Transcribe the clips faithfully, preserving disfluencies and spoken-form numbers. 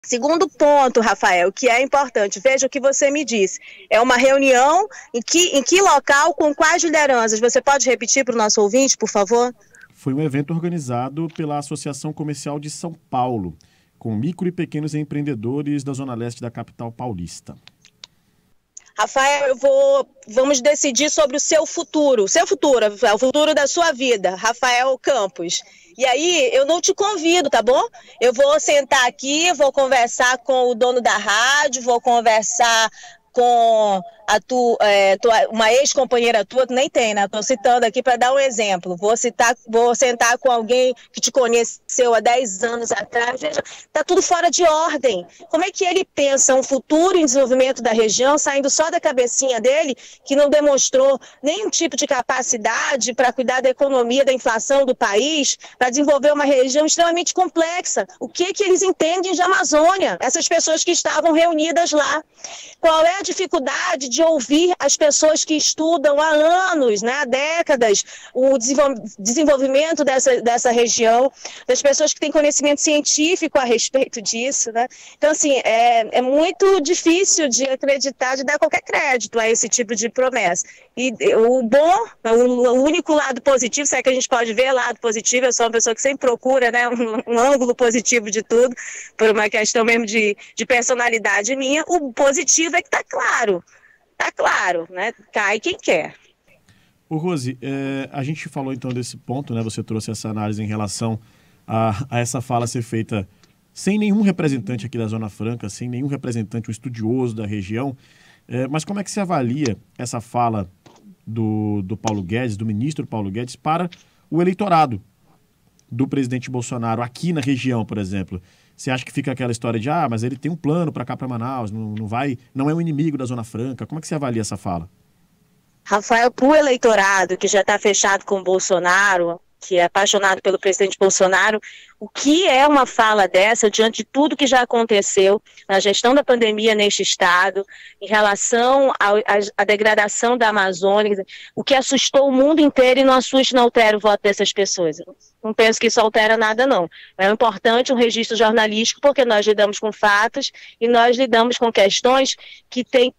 Segundo ponto, Rafael, que é importante, veja o que você me disse. É uma reunião em que, em que local, com quais lideranças? Você pode repetir para o nosso ouvinte, por favor? Foi um evento organizado pela Associação Comercial de São Paulo, com micro e pequenos empreendedores da Zona Leste da capital paulista. Rafael, eu vou, vamos decidir sobre o seu futuro, seu futuro, o futuro da sua vida, Rafael Campos. E aí, eu não te convido, tá bom? Eu vou sentar aqui, vou conversar com o dono da rádio, vou conversar com a tu, é, tua, uma ex-companheira tua, que nem tem, né? Estou citando aqui para dar um exemplo. Vou, citar, vou sentar com alguém que te conheceu há dez anos atrás. Veja, está tudo fora de ordem. Como é que ele pensa um futuro em desenvolvimento da região, saindo só da cabecinha dele, que não demonstrou nenhum tipo de capacidade para cuidar da economia, da inflação do país, para desenvolver uma região extremamente complexa? O que, que eles entendem de Amazônia? Essas pessoas que estavam reunidas lá. Qual é a dificuldade de ouvir as pessoas que estudam há anos, né, há décadas, o desenvolvimento dessa, dessa região, das pessoas que têm conhecimento científico a respeito disso, né? Então, assim, é, é muito difícil de acreditar, de dar qualquer crédito a esse tipo de promessa. E o bom, o único lado positivo, se é que a gente pode ver lado positivo, eu sou uma pessoa que sempre procura, né, um, um ângulo positivo de tudo, por uma questão mesmo de, de personalidade minha, o positivo é que está claro. Tá claro, né? Cai quem quer. Ô Rose, é, a gente falou então desse ponto, né? Você trouxe essa análise em relação a, a essa fala ser feita sem nenhum representante aqui da Zona Franca, sem nenhum representante, um estudioso da região. É, mas como é que se avalia essa fala do, do Paulo Guedes, do ministro Paulo Guedes, para o eleitorado do presidente Bolsonaro aqui na região, por exemplo? Você acha que fica aquela história de, ah, mas ele tem um plano para cá, para Manaus, não, não vai, não é um inimigo da Zona Franca? Como é que você avalia essa fala? Rafael, para o eleitorado que já está fechado com o Bolsonaro, que é apaixonado pelo presidente Bolsonaro, o que é uma fala dessa diante de tudo que já aconteceu na gestão da pandemia neste estado, em relação à degradação da Amazônia, o que assustou o mundo inteiro e não assusta, não altera o voto dessas pessoas. Não penso que isso altera nada, não. É importante um registro jornalístico, porque nós lidamos com fatos e nós lidamos com questões que têm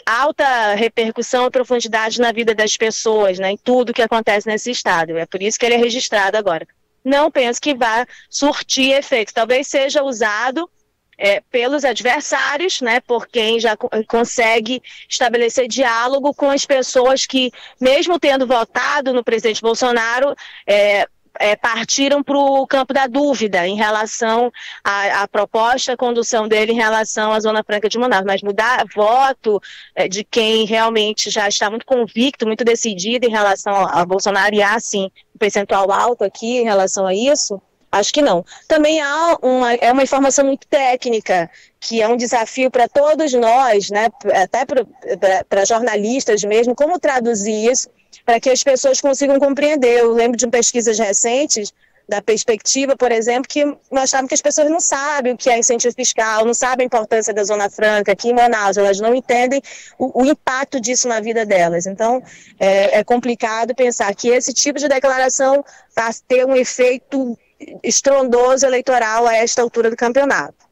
alta repercussão e profundidade na vida das pessoas, né, em tudo que acontece nesse estado. É por isso que ele é registrado agora. Não penso que vá surtir efeito. Talvez seja usado é, pelos adversários, né, por quem já co- consegue estabelecer diálogo com as pessoas que, mesmo tendo votado no presidente Bolsonaro, é, É, partiram para o campo da dúvida em relação à, à proposta, à condução dele em relação à Zona Franca de Manaus. Mas mudar voto é, de quem realmente já está muito convicto, muito decidido em relação a, a Bolsonaro, e há, sim, um percentual alto aqui em relação a isso, acho que não. Também há uma, é uma informação muito técnica, que é um desafio para todos nós, né, até para jornalistas mesmo, como traduzir isso para que as pessoas consigam compreender. Eu lembro de pesquisas recentes, da Perspectiva, por exemplo, que mostravam que as pessoas não sabem o que é incentivo fiscal, não sabem a importância da Zona Franca aqui em Manaus, elas não entendem o, o impacto disso na vida delas. Então, é, é complicado pensar que esse tipo de declaração vai ter um efeito estrondoso eleitoral a esta altura do campeonato.